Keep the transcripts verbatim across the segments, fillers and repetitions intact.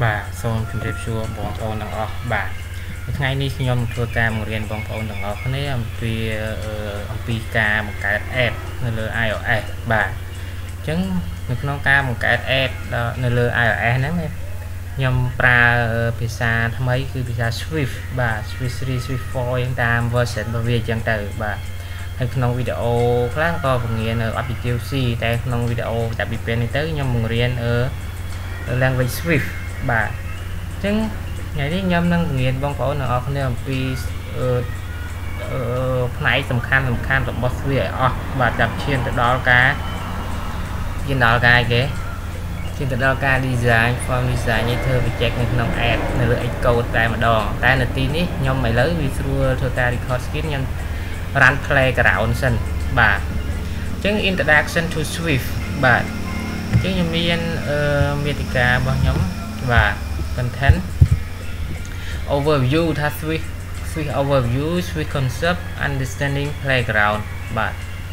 បាទសូមជម្រាបសួរបងប្អូនទាំងអស់បាទថ្ងៃនេះខ្ញុំធ្វើការបង្រៀនបងប្អូនទាំងអស់គ្នាអំពីអំពីការបង្កើត app នៅលើ iOS បាទអញ្ចឹងនៅក្នុងការបង្កើត app នៅលើ iOS ហ្នឹងខ្ញុំប្រើភាសាថ្មីគឺភាសា Swift បាទ Swift three Swift four តាម version របស់វាអញ្ចឹងទៅបាទហើយក្នុងវីដេអូខ្លះក៏បង្រៀន Objective-C តែក្នុងវីដេអូចាប់ពីពេលនេះទៅខ្ញុំបង្រៀន language Swift បាទអញ្ចឹងថ្ងៃនេះខ្ញុំនឹងបង្រៀនបងប្អូនទាំងអស់គ្នាអំពីផ្នែកសំខាន់សំខាន់របស់ Swift ឲ្យអស់បាទចាប់ឈានទៅដល់ការឈានដល់ការគេឈានទៅដល់ការ design form design ឲ្យធ្វើ project នៅក្នុង app នៅលើ Xcode តែម្ដងតែនៅទីនេះខ្ញុំឥឡូវវាស្រួលធ្វើការ record screen ខ្ញុំ run playground សិនបាទអញ្ចឹង introduction to Swift បាទអញ្ចឹងខ្ញុំមានមាតិការបស់ខ្ញុំបាទ content overview ថា Swift Swift overview Swift concept understanding playground បាទ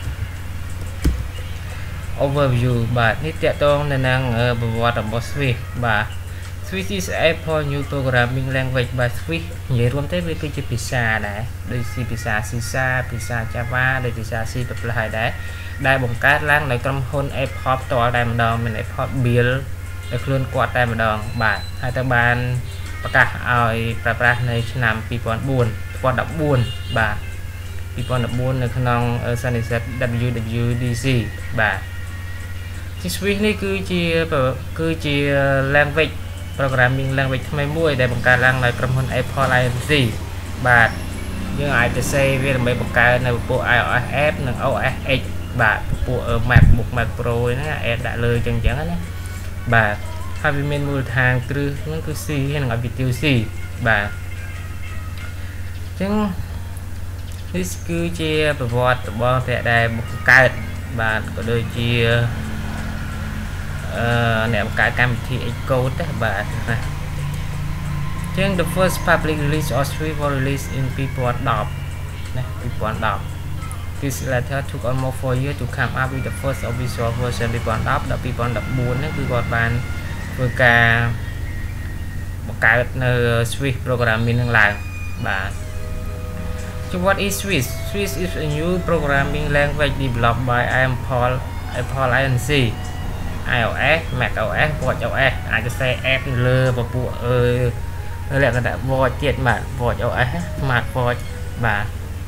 overview បាទនេះតកតងនៅនឹងប្រវត្តិរបស់ Swift បាទ Swift is a for new programming language បាទ Swift និយាយរួមទៅវាគឺជាភាសាដែរដូចជាភាសា C sharp ភាសា Java ដូចភាសា C++ ហើយដែរដែលបង្កើតឡើងដោយក្រុមហ៊ុន Apple ផ្ទាល់តែម្ដងមាន Apple build ដោយខ្លួនគាត់តែម្ដងបាទហើយទៅបានប្រកាសឲ្យប្រើប្រាស់នៅឆ្នាំtwo thousand four បាទtwo thousand fourteenនៅក្នុងសន្និសីទ W W D C បាទទី Swift នេះគឺជាគឺជា language programming language ថ្មីមួយដែលបង្កើតឡើងដោយក្រុមហ៊ុន Apple Inc បាទយើងអាចទៅសេវាដើម្បីបង្កើតនៅពពួក iOS app និង O S X បាទពួក MacBook Mac Pro ហ្នឹង app ដាក់លើចឹងចឹងណាបាទហើយវាមានមូលដ្ឋានគ្រឹះហ្នឹងគឺ C និង Objective-C បាទអញ្ចឹងនេះគឺជាប្រវត្តិរបស់តែដែលបង្កើតបាទក៏ដូចជាអឺអ្នកបង្កើតកម្មវិធី Xcode ដែរបាទណាអញ្ចឹង the first public release of Swift was released in two thousand ten ណាtwo thousand ten This later took almost four years to come up with the first official version two thousand ten ដល់two thousand fourteenហ្នឹងគឺគាត់បានធ្វើការបង្កើតនៅ Swift programming នឹងឡើងបាទ So what is Swift? Swift is a new programming language developed by Apple Apple Inc iOS macOS watchOS អាចទៅសេ app នៅលើពពួកអឺលក្ខណៈ watch ទៀតបាទ watchOS smartwatch បាទ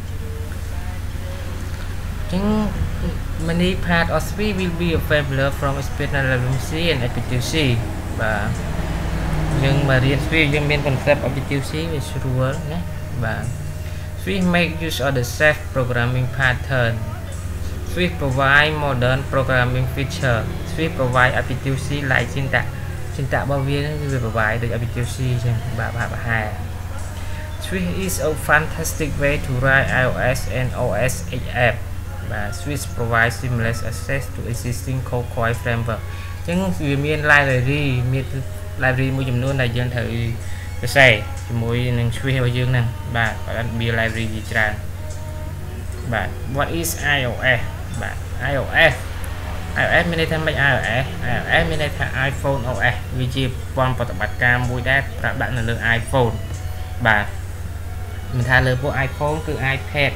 អញ្ចឹង many part of Swift will be available from external C and Objective-C បាទយើងមករៀន Swift យើងមាន concept Objective-C វាស្រួលណាបាទ Swift make use of the safe programming pattern Swift provide modern programming feature Swift provide Objective-C like syntax syntax របស់វាគឺវា provide ដូច Objective-C អញ្ចឹងបាទបាទប្រហែល Swift is a fantastic way to write iOS and O S X app បាទ Swift provide seamless access to existing code core framework អញ្ចឹងវាមាន library មាន library មួយចំនួនដែលយើងត្រូវសរសេរជាមួយនឹង Swift របស់យើងហ្នឹងបាទគាត់មាន library ជាច្រើនបាទ what is iOS បាទ iOS iOS មានន័យថាមិន iOS iOS មានន័យថា iPhone O S វាជាប្រព័ន្ធប្រតិបត្តិការមួយដែលប្រើដាក់នៅលើ iPhone បាទមិនថាលើពួក iPhone គឺ iPad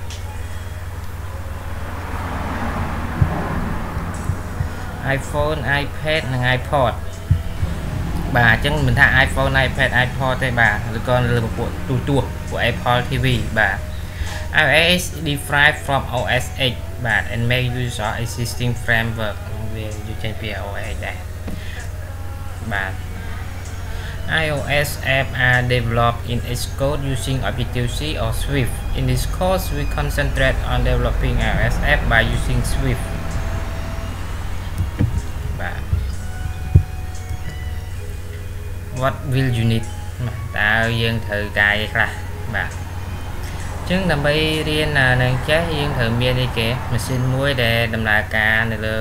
iPhone iPad និង iPod បាទអញ្ចឹងមិនថា iPhone iPad iPod ទេបាទឬក៏លើពួកទូទស្សន៍ពួក Apple ที วี បាទ iOS derived from O S X បាទ and make use of existing framework វាយកចេញពី O S X ដែរបាទ iOS app are developed in Xcode using Objective-C or Swift in this course we concentrate on developing iOS app by using Swift បាទ What will you need តើយើងត្រូវការអីខ្លះបាទអញ្ចឹងដើម្បីរៀននឹងចេះយើងត្រូវមានអីគេម៉ាស៊ីនមួយដែលដំណើរការនៅលើ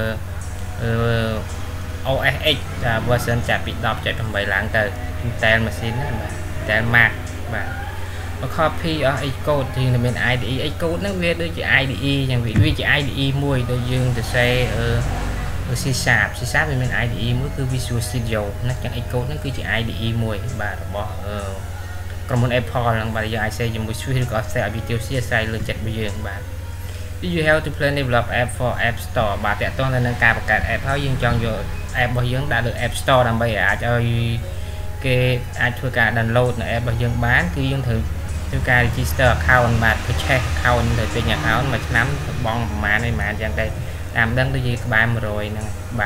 O S X version ចាប់ពី ten ចុចeight ឡើងទៅ Intel machine ណាបាទ Intel Mac បាទ a copy of Xcode thì làមាន I D E Xcode ហ្នឹងវាដូចជា I D E អញ្ចឹងវាជា I D E មួយដែលយើងទៅសេ C sharp C sharp វាមាន I D E មួយគឺ Visual Studio ណាចឹង Xcode ហ្នឹងគឺជា I D E មួយបាទរបស់ក្រុមហ៊ុន Apple ហ្នឹងបាទយើងអាចសេជាមួយ Swift ឬក៏សេឲ្យ Visual C អាស្រ័យលើចិត្តរបស់យើងបាទ you have to plan develop app for App Store បាទតើតោះនៅនឹងការបង្កើត app ហើយយើងចង់យក app របស់យើងដាក់លើ App Store ដើម្បីអាចឲ្យគេអាចធ្វើការ download នៅ app របស់យើងបានគឺយើងត្រូវធ្វើការ register account បាទ purchase account ទៅទិញ account មួយឆ្នាំបង់ប្រហែលឯប្រហែលចឹងទៅតាមដឹងដូចជាក្បែរone hundredហ្នឹងបាទ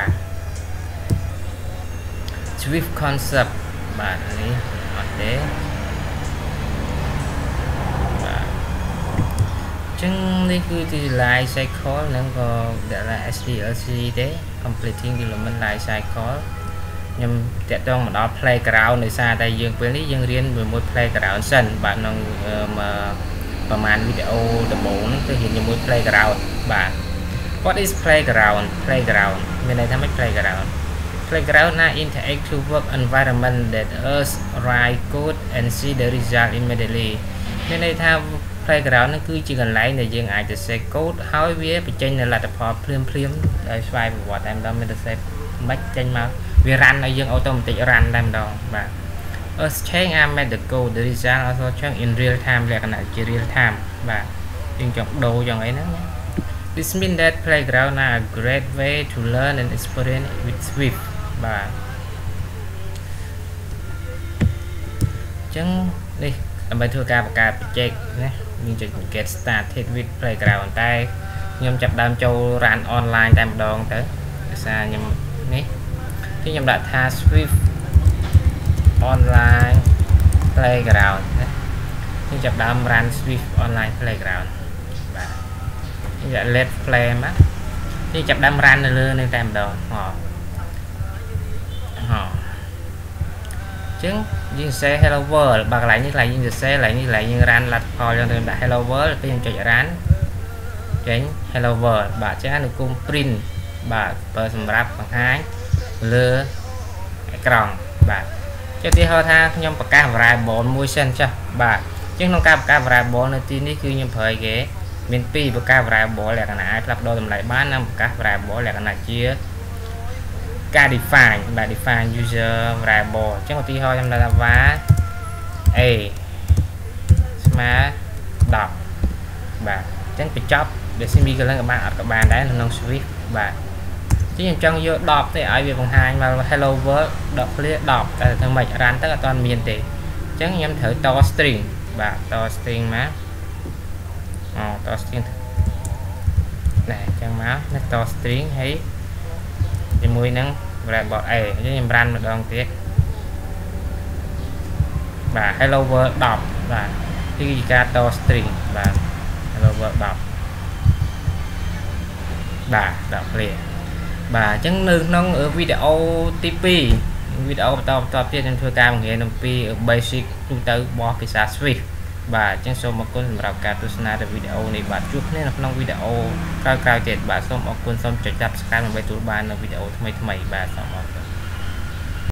Swift concept បាទនេះអត់ទេបាទចឹងនេះគឺជា life cycle ហ្នឹងក៏ដាក់ថា S D L C ទេ completing development life cycle ខ្ញុំតាក់ទងមកដល់ playground ដោយសារតែយើងពេលនេះយើងរៀនជាមួយ playground សិនបាទក្នុងប្រហែលវីដេអូដំបូងហ្នឹងគឺរៀនជាមួយ playground បាទ What is playground playground មានន័យថាម៉េច playground playground ណា interactive work environment that us write code and see the result immediately មានន័យថា playground ហ្នឹងគឺជាកន្លែងដែលយើងអាចទៅសេ code ហើយវាបញ្ចេញនៅលទ្ធផលភ្លាមភ្លាមដោយស្វ័យប្រវត្តិតែម្ដងមានតែសេមិនចេញមកវា run ឲ្យយើង automatic run តែម្ដងបាទ us change and make the code the result also change in real time លក្ខណៈជា real time បាទយើងចង់ដូរយ៉ាងអីហ្នឹង This means that playground are a great way to learn and experience with Swift បាទចឹងនេះដើម្បីធ្វើការបង្កើត project ណាយើងចុច get started with playground តែខ្ញុំចាប់ដើមចូល run online តែម្ដងទៅដោយសារខ្ញុំនេះគឺខ្ញុំដាក់ថា Swift online playground ណាខ្ញុំចាប់ដើម run Swift online playground បាទខ្ញុំដាក់ let play មកខ្ញុំចាប់ដើម run នៅលើនេះតែម្ដងហ៎ហ៎ចឹងយើង say hello world បាទកន្លែងនេះកន្លែងយើង say កន្លែងនេះកន្លែងយើង run លទ្ធផលយើងទៅដាក់ hello world ពេលយើងចុច run ចេញ hello world បាទចឹងអានុគម print បាទបើសម្រាប់បង្ហាញលើអេក្រង់បាទចុះទីហៅថាខ្ញុំប្រកាស variable មួយសិនចាស់បាទចឹងក្នុងការប្រកាស variable នៅទីនេះគឺខ្ញុំប្រើឲ្យគេមានពីរប្រកាស variable លក្ខណៈអាចផ្លាស់ប្ដូរតម្លៃបាននិងប្រកាស variable លក្ខណៈជាការ define បាទ define user variable ចឹងឧទាហរណ៍ខ្ញុំដាក់ថា var a ស្មើtenបាទចឹងបញ្ចប់ semicolon ក៏បានអត់ក៏បានដែរនៅក្នុង Swift បាទចឹងខ្ញុំចង់យកtenទេឲ្យវាបង្ហាញមក hello world dot clear tenតែធ្វើម៉េច run ទៅអត់ទាន់មានទេចឹងខ្ញុំត្រូវត string បាទត string មកអូត string ណែចឹងមកនេះត string ហើយជាមួយនឹង variable a ចឹងខ្ញុំ run ម្ដងទៀតបាទ hello world ten បាទគឺជាការត string បាទ hello world ten បាទដល់ clear បាទអញ្ចឹងនៅក្នុងវីដេអូទីtwoវីដេអូបន្តបន្តទៀតខ្ញុំធ្វើការបង្រៀនអំពី basic ទូទៅរបស់ភាសា Swift បាទអញ្ចឹងសូមអរគុណសម្រាប់ការទស្សនានៃវីដេអូនេះបាទជួបគ្នានៅក្នុងវីដេអូក្រោយៗទៀតបាទសូមអរគុណសូមចុច Subscribe ដើម្បីទទួលបាននូវវីដេអូថ្មីៗបាទសូមអរគុណ